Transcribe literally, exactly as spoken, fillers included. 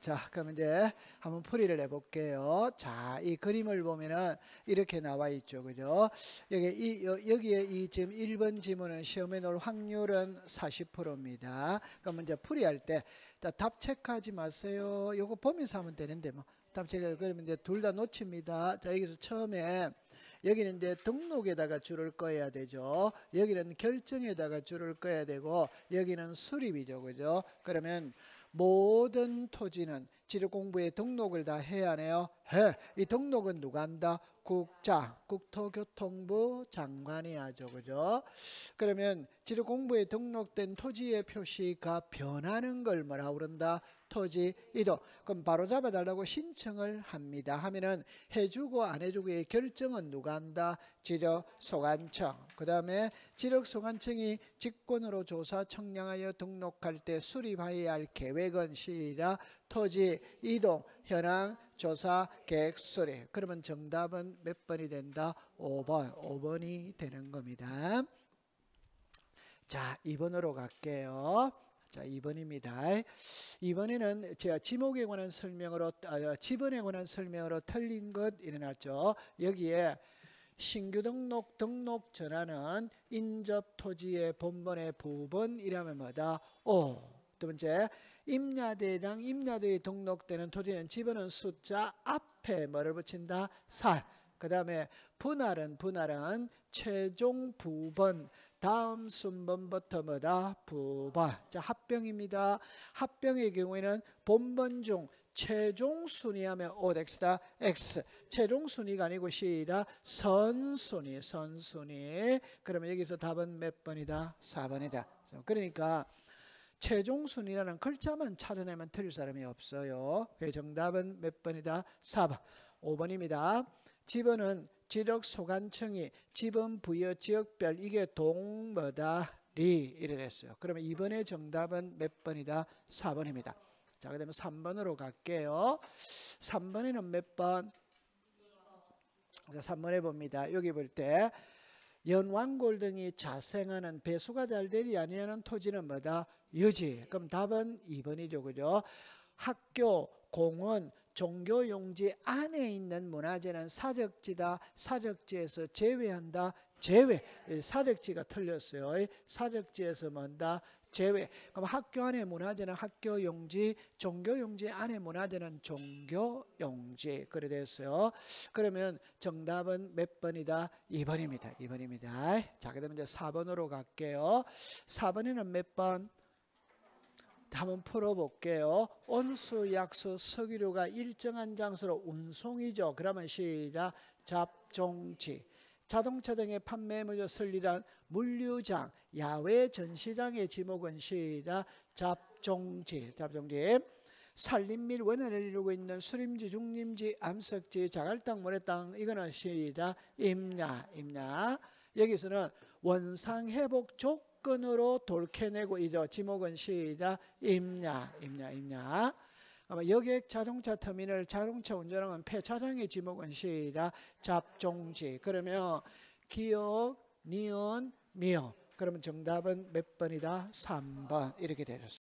자, 그럼 이제 한번 풀이를 해볼게요. 자, 이 그림을 보면은 이렇게 나와 있죠. 그죠? 여기, 이, 여, 여기에 이 지금 일 번 지문은 시험에 나올 확률은 사십 퍼센트입니다. 그럼 이제 풀이할 때, 답 체크하지 마세요. 요거 보면서 하면 되는데, 뭐. 답 체크, 그러면 이제 둘 다 놓칩니다. 자, 여기서 처음에, 여기는 이제 등록에다가 줄을 꺼야 되죠. 여기는 결정에다가 줄을 꺼야 되고, 여기는 수립이죠. 그죠? 그러면, 모든 토지는 지적공부에 등록을 다 해야 하네요. 해. 이 등록은 누가 한다? 국장, 국토교통부 장관이 하죠. 그죠? 그러면 지적공부에 등록된 토지의 표시가 변하는 걸 뭐라고 그런다? 토지 이동. 그럼 바로 잡아달라고 신청을 합니다. 하면은 해주고 안 해주고의 결정은 누가 한다? 지적소관청. 그 다음에 지적소관청이 직권으로 조사 청량하여 등록할 때 수립하여야 할 계획은 시작 토지 이동 현황 조사 계획 수립. 그러면 정답은 몇 번이 된다? 오 번. 오 번이 되는 겁니다. 자, 이 번으로 갈게요. 자, 이 번입니다. 이번에는 제가 지목에 관한 설명으로, 아, 지번에 관한 설명으로 틀린 것 일어났죠. 여기에 신규 등록, 등록 전환은 인접 토지의 본번의 부분이라면 뭐다? 오. 두 번째, 임야대당, 임야도에 등록되는 토지는 지번은 숫자 앞에 뭐를 붙인다? 살. 그 다음에 분할은, 분할은 최종 부번, 다음 순번부터 뭐다? 부번. 자, 합병입니다. 합병의 경우에는 본번 중 최종 순위하면 오엑스다. X. 최종 순위가 아니고 시다. 선순위, 선순위. 그러면 여기서 답은 몇 번이다? 사 번이다. 그러니까 최종 순위라는 글자만 찾아내면 틀릴 사람이 없어요. 그래서 정답은 몇 번이다? 사 번. 오 번입니다. 지번은 지적소관청이 지번 부여 지역별 이게 동뭐다 리 이래 됐어요. 그러면 이번에 정답은 몇 번이다? 사 번입니다. 자, 그다음에 삼 번으로 갈게요. 삼 번에는 몇 번? 자, 삼 번 해봅니다. 여기 볼 때 연왕골 등이 자생하는 배수가 잘 되지 아니하는 토지는 뭐다? 유지. 그럼 답은 이 번이죠. 그죠? 학교, 공원, 종교용지 안에 있는 문화재는 사적지다. 사적지에서 제외한다. 제외. 사적지가 틀렸어요. 사적지에서 뭔다? 제외. 그럼 학교 안에 문화재는 학교용지, 종교용지 안에 문화재는 종교용지. 그래 됐어요. 그러면 정답은 몇 번이다? 이 번입니다. 이 번입니다. 자, 그다음에 이제 사 번으로 갈게요. 사 번에는 몇 번? 한번 풀어볼게요. 온수, 약수, 석유류가 일정한 장소로 운송이죠. 그러면 시작 잡종지. 자동차 등의 판매 물류 설리란 물류장, 야외 전시장의 지목은 시작 잡종지. 잡종지. 산림 및 원해를 이루고 있는 수림지, 중림지, 암석지, 자갈땅, 모래땅 이거는 시작 임야. 임야. 여기서는 원상 회복 족 건으로 돌캐내고 이죠. 지목은 시작 임야, 임야, 임야. 아마 여객 자동차 터미널 자동차 운전하는 폐차장의 지목은 시작 잡종지. 그러면 기억, 니은, 미역. 그러면 정답은 몇 번이다? 삼 번 이렇게 되셨습니다.